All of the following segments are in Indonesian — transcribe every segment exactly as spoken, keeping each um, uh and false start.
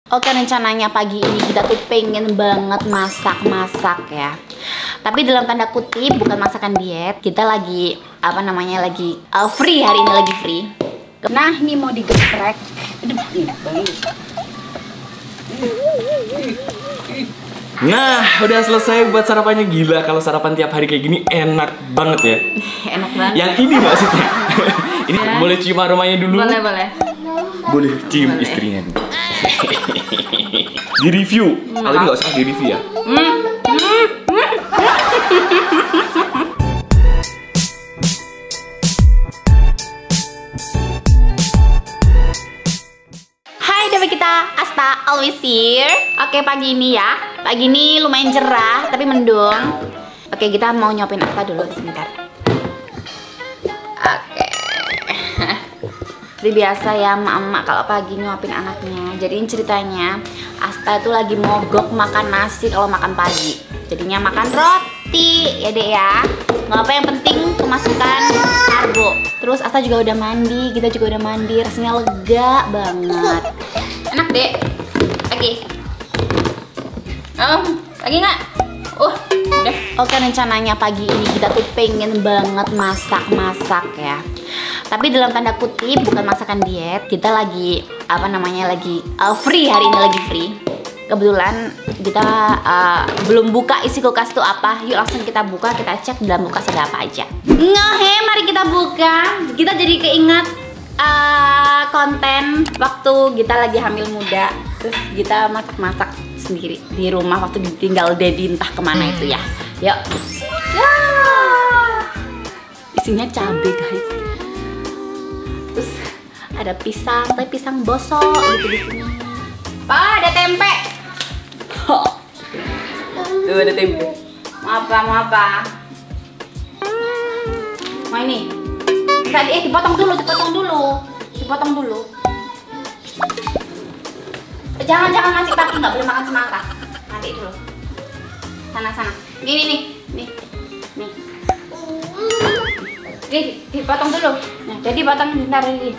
Oke, rencananya pagi ini kita tuh pengen banget masak-masak ya. Tapi dalam tanda kutip bukan masakan diet. Kita lagi apa namanya lagi uh, free hari ini lagi free. Nah ini mau digeprek. Nah udah selesai buat sarapannya. Gila kalau sarapan tiap hari kayak gini enak banget ya. Enak banget. Yang ini maksudnya. Ini ya. Boleh cium aromanya dulu? Boleh boleh. Boleh cium boleh. Istrinya. Di review. Kali ini nggak usah di review ya. Mm. Mm. Hai, nama kita Asta always here. Oke, pagi ini ya. Pagi ini lumayan cerah tapi mendung. Oke, kita mau nyopin Asta dulu sebentar. Oke. Seperti biasa ya emak-emak kalau pagi nyuapin anaknya. Jadi ceritanya Asta tuh lagi mogok makan nasi kalau makan pagi. Jadinya makan roti ya dek ya. Nggak apa yang penting kemasukan karbo. Terus Asta juga udah mandi, kita juga udah mandi. Rasanya lega banget. Enak dek. Lagi. Oh, lagi nggak? Uh, udah. Oke, rencananya pagi ini kita tuh pengen banget masak-masak ya. Tapi dalam tanda kutip bukan masakan diet. Kita lagi apa namanya lagi uh, free hari ini lagi free. Kebetulan kita uh, belum buka isi kulkas tuh apa. Yuk langsung kita buka, kita cek dalam kulkas ada apa aja. Ngehe, mari kita buka. Kita jadi keingat uh, konten waktu kita lagi hamil muda. Terus kita masak-masak sendiri di rumah waktu ditinggal Dedi entah kemana itu ya. Yuk. Ya. Isinya cabai guys. Terus ada pisang, tapi pisang bosok gitu di sini. Pak, ada tempe. Tuh ada tempe. Mau apa? Mau apa? Mau ini. Tadi eh dipotong dulu, dipotong dulu, dipotong dulu. Jangan jangan nasi pagi, nggak boleh makan semangka. Nanti dulu. Sana sana. Nih nih nih nih nih. Nih dipotong dulu. Nah jadi potong bentar ini.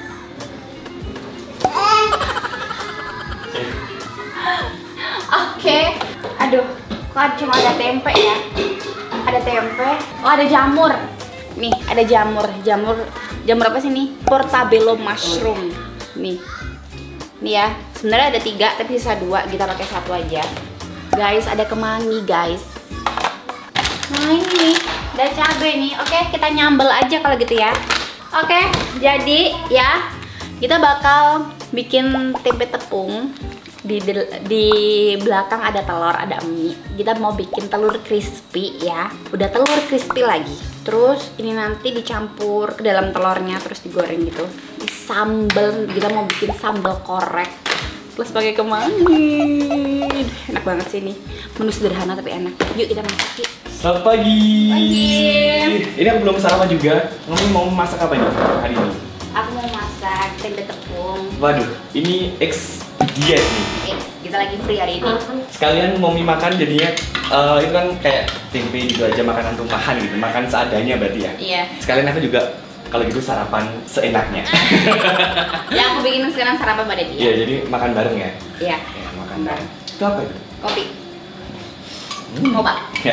Oke. Aduh, kok cuma ada tempe ya? Ada tempe. Oh ada jamur. Nih ada jamur, jamur, jamur apa sih nih? Portobello mushroom. Nih. Nih ya, sebenarnya ada tiga tapi sisa dua, kita pakai satu aja. Guys, ada kemangi guys. Nah ini, ada cabai nih. Oke, kita nyambel aja kalau gitu ya. Oke, jadi ya kita bakal bikin tempe tepung. Di, di, di belakang ada telur, ada mie. Kita mau bikin telur crispy ya. Udah telur crispy lagi. Terus ini nanti dicampur ke dalam telurnya terus digoreng gitu. Di sambal, kita mau bikin sambal korek. Plus pakai kemangi. Enak banget sih ini. Menu sederhana tapi enak. Yuk kita masak yuk. Selamat pagi. Pagi. Ini aku belum sarapan juga. Kamu mau masak apa nih hari ini? Aku mau masak tempe tepung. Waduh, ini ex diet nih. Ex, kita lagi free hari ini. Sekalian mau mie makan jadinya uh, itu kan kayak tempe gitu aja, makanan rumahan gitu, makan seadanya berarti ya. Iya. Sekalian aku juga kalau gitu sarapan seenaknya. Ya aku bikin sekarang sarapan pada dia. Iya, jadi makan bareng ya. Iya. Ya, makan bareng. Itu apa itu? Kopi. Hmm. Mau pak? Ya.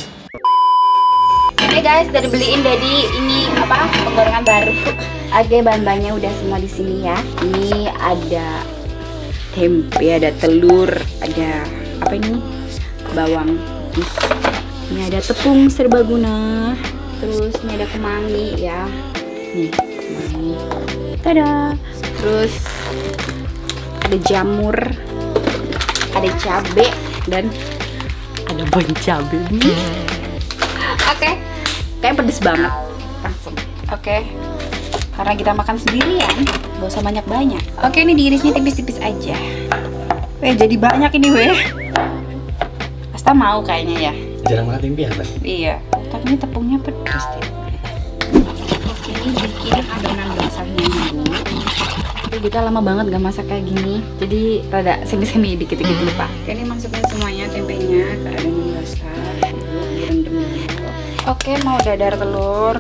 Oke guys, dari beliin Dedi ini apa penggorengan baru. Oke, bahan-bahannya udah semua di sini ya. Ini ada tempe, ada telur, ada apa ini? Bawang putih. Ini ada tepung serbaguna. Terus ini ada kemangi ya. Nih, kemangi. Tada. Terus ada jamur, ada cabai dan ada bon cabai nih. Oke, kayak pedes banget. Langsung. Oke. Karena kita makan sendirian, gak usah banyak-banyak. Oke, ini diirisnya tipis-tipis aja. Weh, jadi banyak ini weh. Asta mau kayaknya ya. Jarang makan tempe apa? Iya, tapi ini tepungnya pedas deh. Oke, ini bikin adonan basahnya dulu. Tapi kita lama banget gak masak kayak gini, jadi rada semi-semi dikit-dikit lupa. Oke, ini masukin semuanya tempenya ke adonan basah. Direndam dulu. Oke, mau dadar telur.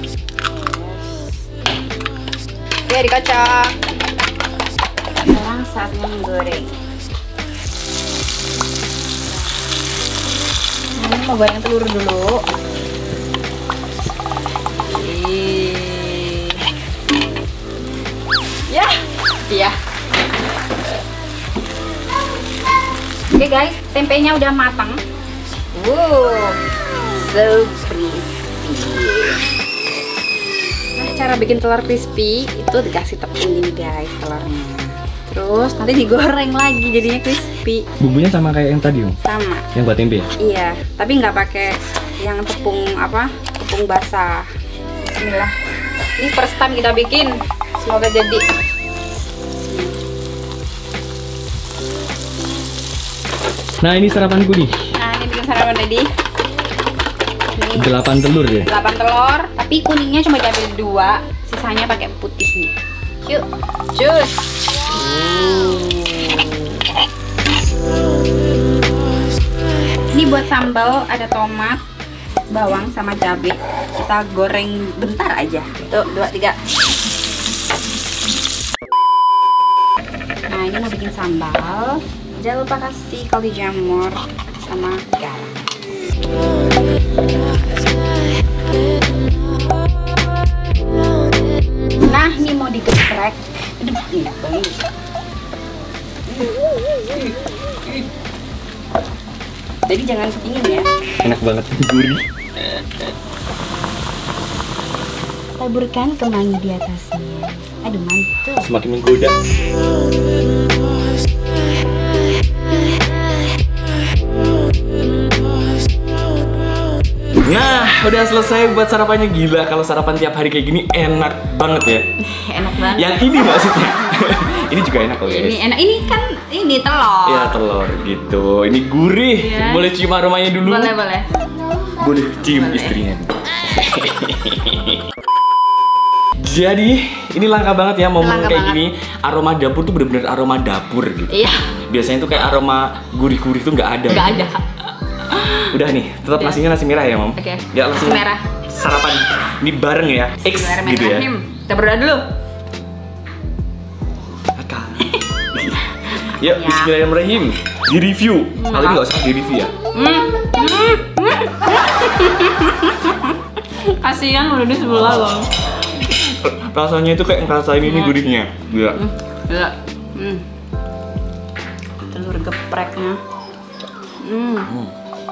Ya dikocok. Langsung saatnya menggoreng. Ini mau goreng telur dulu. Ya, iya. Oke guys, tempenya udah matang. Wow, so crispy. Nah, cara bikin telur crispy itu dikasih tepung gini guys telurnya. Terus nanti digoreng lagi jadinya crispy. Bumbunya sama kayak yang tadi, Om? Sama. Yang buat tempe ya? Iya, tapi nggak pakai yang tepung apa? Tepung basah. Bismillah. Ini first time kita bikin. Semoga jadi. Nah, ini sarapanku nih. Nah, ini bikin sarapan tadi. Delapan telur ya? Delapan telur, tapi kuningnya cuma diambil dua, sisanya pakai putihnya. Yuk, cus. Ini buat sambal ada tomat, bawang sama cabai. Kita goreng bentar aja. Tuh, dua, tiga. Nah, ini mau bikin sambal. Jangan lupa kasih kaldu jamur sama garam. Nah, ini mau digeprek. Aduh, ini bau. Jadi jangan dingin ya. Enak banget, gurih. Taburkan kemangi di atasnya. Aduh, mantap. Semakin menggoda. Nah, udah selesai buat sarapannya. Gila, kalau sarapan tiap hari kayak gini enak banget ya. Enak banget. Yang ini maksudnya. Ini juga enak kok guys. Ini enak. Ini kan ini telur. Ya telur gitu. Ini gurih. Ya. Boleh cium aromanya dulu? Boleh, boleh. Boleh cium Boleh. istrinya. Jadi ini langka banget ya momen Langka kayak banget. gini. Aroma dapur tuh bener-bener aroma dapur gitu. Iya. Biasanya tuh kayak aroma gurih-gurih tuh nggak ada. Nggak ada. Udah nih, tetap Udah. nasinya nasi merah ya, Mom? Oke. Ya langsung Nasi merah. sarapan. Ini bareng ya, X gitu ya. Bismillahirrahmanirrahim. Kita berdoa dulu. Kakak. Yuk, Ya. bismillahirrahmanirrahim. Di review. Kali ini nggak usah di review ya. Hmm. Hmm. Kasihan udah di sebelah loh. Rasanya itu kayak ngerasain ini Hmm. gurihnya. Gila. Hmm. Gila. Hmm. Telur gepreknya. Hmm. Hmm.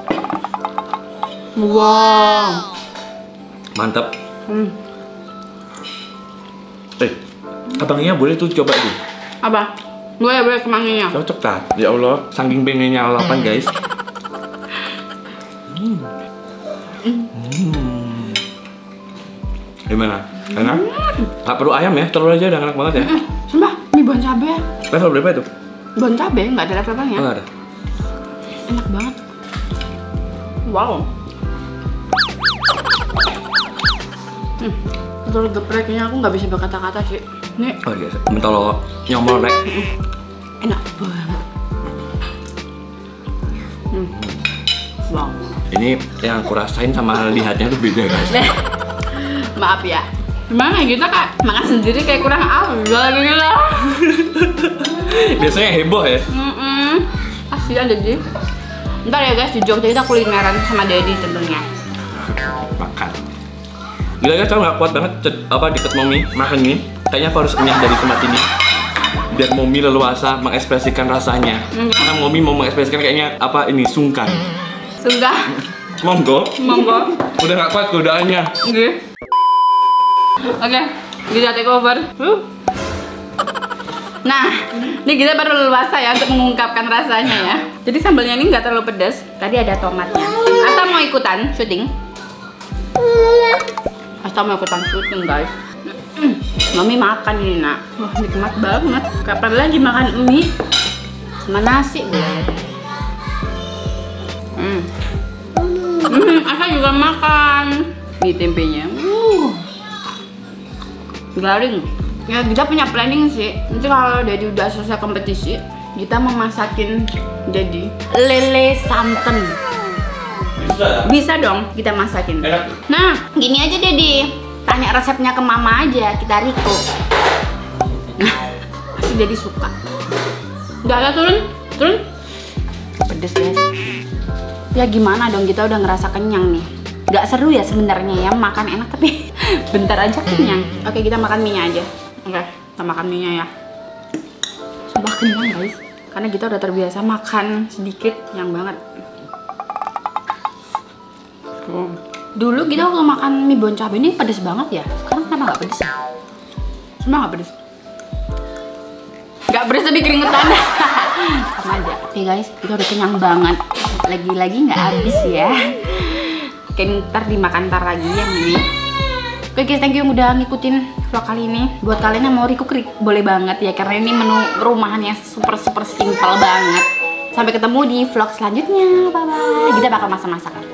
Wow. Mantap. Hmm. Eh, abangnya boleh tuh coba tuh. Apa? Boleh, boleh kemanginya. Cocok tak? Ya Allah, saking pengennya lalapan guys. Hmm. Hmm. Gimana? Enak? Gak perlu ayam ya, telur aja udah enak banget ya. Hmm. Sumpah, ini bahan cabai. Level berapa itu? Bahan cabai, nggak ada levelnya. Oh, nggak ada. Enak banget. Wow. Hmm. Telur gepreknya aku nggak bisa berkata-kata sih. Ini Oh iya, mentolo nyomol rek. enak banget. Hmm. Wow. Ini yang aku rasain sama lihatnya tuh beda guys. Maaf ya. Gimana kita kak makan sendiri kayak kurang afdol gitu loh. Biasanya heboh ya. Mm-mm. Kasihan jadi. Ntar ya guys di Jogja kita kulineran sama Daddy tentunya. Makan. Gila guys, aku nggak kuat banget ced- apa deket Momi makan ini. Kayaknya aku harus enyah dari tempat ini. Biar Momi leluasa mengekspresikan rasanya. Hmm. Karena Momi mau mengekspresikan kayaknya apa ini sungkan. Sudah. Monggo. Monggo. Udah nggak kuat godaannya. Oke. Oke, kita take over. Uh. Nah, ini kita baru leluasa ya untuk mengungkapkan rasanya ya. Jadi sambalnya ini nggak terlalu pedas. Tadi ada tomatnya. Asta mau ikutan syuting? Asta mau ikutan syuting guys. Mm. Mami makan ini nak. Wah nikmat banget. Kapan lagi makan mie sama nasi boleh. Hmm. Hmm, Asta juga makan. Ini tempenya. Uh. Garing. Ya kita punya planning sih. Nanti kalau Daddy udah selesai kompetisi, kita mau masakin Daddy lele santan. Bisa. Bisa dong kita masakin. Enak. Nah, gini aja Daddy. Tanya resepnya ke Mama aja, kita Riko. Nah, pasti Daddy suka. Gak ada turun, turun. Pedes guys. Ya gimana dong, kita udah ngerasa kenyang nih. Gak seru ya sebenarnya ya makan enak tapi bentar aja kenyang. Oke, kita makan mie-nya aja. Oke, kita makan mie-nya ya. Sumpah kenyang guys. Karena kita udah terbiasa makan sedikit yang banget. Hmm. Dulu kita waktu makan mie bon cabe ini pedes banget ya. Sekarang kenapa gak pedes ya? Cuma gak pedes. Gak pedes tapi keringetan. Sama aja. Oke guys, kita udah kenyang banget. Lagi-lagi gak habis ya. Oke, ntar dimakan ntar lagi yang ini. Oke guys, thank you yang udah ngikutin vlog kali ini. Buat kalian yang mau recook boleh banget ya, karena ini menu rumahannya super super simple banget. Sampai ketemu di vlog selanjutnya. Bye bye. Kita bakal masak-masak.